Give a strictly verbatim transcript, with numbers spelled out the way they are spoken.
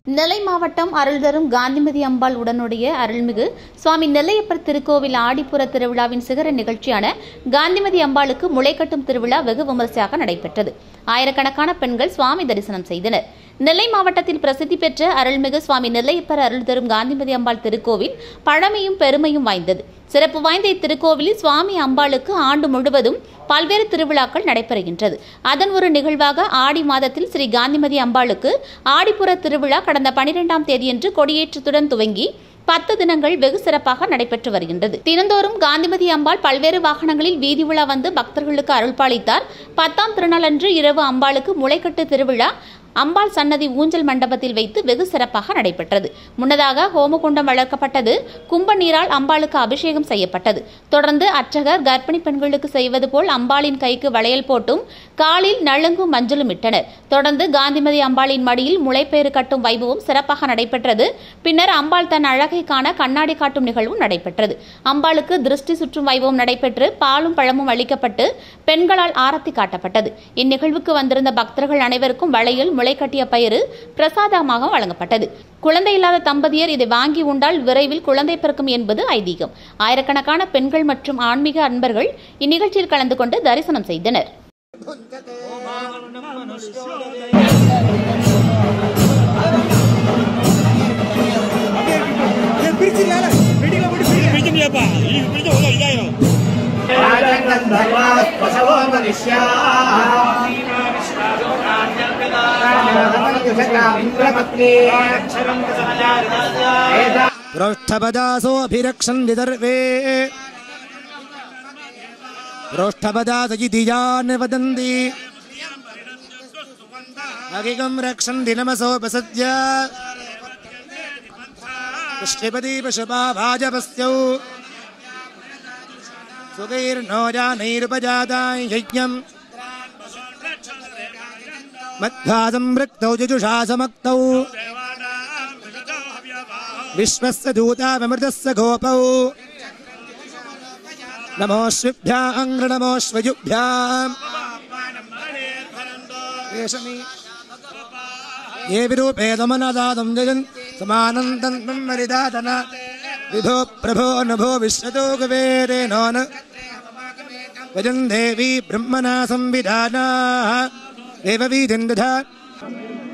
நெல்லை மாவட்டம் அருள்தரும் காந்திமதி அம்பாள் உடனுடைய அருள்மிகு சுவாமி நெல்லையப்பர் திருக்கோவில் ஆடிப்புற திருவிழாவின் சிகர நிகழ்ச்சியான காந்திமதி அம்பாளுக்கு முளைக்கட்டும் திருவிழா வெகு விமரிசையாக நடைபெற்றது. ஆயிரக்கணக்கான பெண்கள் சுவாமி தரிசனம் செய்தனர். நெல்லை மாவட்டத்தில் பிரசித்தி பெற்ற அருள்மிகு சுவாமி நெல்லையப்பர் அருள்தரும் காந்திமதி அம்பாள் திருக்கோவில் பழமையும் பெருமையும் வாய்ந்தது. சிறப்பு வாய்ந்த இத்திருக்கோவிலில் சுவாமி அம்பாளுக்கு ஆண்டு முழுவதும் பல்வேறு திருவிழாக்கள் நடைபெறுகின்றது. அதன் ஒரு நிகழ்வாக ஆடி மாதத்தில் ஸ்ரீ காந்திமதி அம்பாளுக்கு ஆடிப்புற திருவிழா கடந்த பனிரெண்டாம் தேதியன்று கொடியேற்றத்துடன் துவங்கி பத்து தினங்கள் வெகு சிறப்பாக நடைபெற்று வருகின்றது. தினந்தோறும் காந்திமதி அம்பாள் பல்வேறு வாகனங்களில் வீதி உலா வந்து பக்தர்களுக்கு அருள்பாலித்தார். பத்தாம் திருநாள் அன்று இரவு அம்பாளுக்கு முளைக்கட்டு திருவிழா அம்பாள் சன்னதி ஊஞ்சல் மண்டபத்தில் வைத்து வெகு சிறப்பாக நடைபெற்றது. முன்னதாக ஹோமகுண்டம் வளர்க்கப்பட்டது. கும்ப நீரால் அம்பாளுக்கு அபிஷேகம் செய்யப்பட்டது. தொடர்ந்து அர்ச்சகர் கர்ப்பிணி பெண்களுக்கு செய்வது போல் அம்பாளின் கைக்கு வளையல் போட்டும் காலில் நலுங்கும் மஞ்சளும் இட்டனர். தொடர்ந்து காந்திமதி அம்பாளின் மடியில் முளைப்பேறு கட்டும் வைபவம் சிறப்பாக நடைபெற்றது. பின்னர் அம்பாள் தன் அழகை காண கண்ணாடி காட்டும் நிகழ்வும் நடைபெற்றது. அம்பாளுக்கு திருஷ்டி சுற்றும் வைபவம் நடைபெற்று பாலும் பழமும் அளிக்கப்பட்டு பெண்களால் ஆரத்தி காட்டப்பட்டது. இந்நிகழ்வுக்கு வந்திருந்த பக்தர்கள் அனைவருக்கும் வளையல் முளைக்கட்டிய பயிறு பிரசாதமாக வழங்கப்பட்டது. குழந்தை இல்லாத தம்பதியர் இதை வாங்கி உண்டால் விரைவில் குழந்தை பிறக்கும் என்பது ஐதீகம். ஆயிரக்கணக்கான பெண்கள் மற்றும் ஆன்மீக அன்பர்கள் இந்நிகழ்ச்சியில் கலந்து கொண்டு தரிசனம் செய்தனர். प्रोष्ठपदासोऽभिरक्षन् विदर्वे प्रोष्ठपदासयिधियान् वदन्ति अगिगं रक्षन्ति नमसोपसद्य पुष्टिपदी पशुपा भाजपस्यौ सुगैर्नो जानैरुपजाताय यज्ञम् मध्वासं वृक्तौ जुजुषा समक्तौ विश्वस्य दूतावमृतस्य गोपौ नमोऽश्विभ्यां नमोऽश्वयुभ्याम् ये विरूपे तमनदातं जयन् समानन्दं त्वं वरिदातन विभो प्रभो नभो विश्वतो कुबेरेणो न वजन् देवी ब्रह्मणा संविधानाः देववीतिं दधात्